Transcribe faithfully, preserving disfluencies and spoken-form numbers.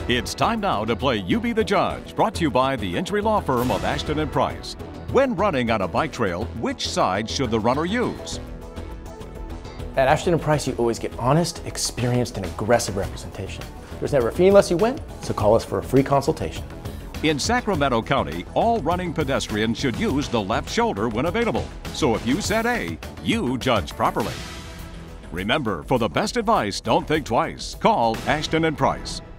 It's time now to play You Be the Judge, brought to you by the injury law firm of Ashton and Price. When running on a bike trail, which side should the runner use? At Ashton and Price, you always get honest, experienced, and aggressive representation. There's never a fee unless you win, so call us for a free consultation. In Sacramento County, all running pedestrians should use the left shoulder when available. So if you said A, you judge properly. Remember, for the best advice, don't think twice. Call Ashton and Price.